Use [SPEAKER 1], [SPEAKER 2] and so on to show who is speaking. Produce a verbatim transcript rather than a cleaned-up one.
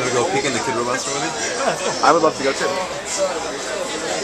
[SPEAKER 1] wanna go peek in the kid robots for a minute?
[SPEAKER 2] Yeah, let's go.
[SPEAKER 3] I would love to go too.